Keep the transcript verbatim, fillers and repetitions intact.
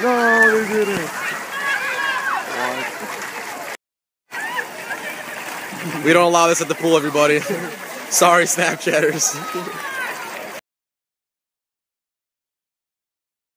No, they didn't. We don't allow this at the pool, everybody. Sorry, Snapchatters.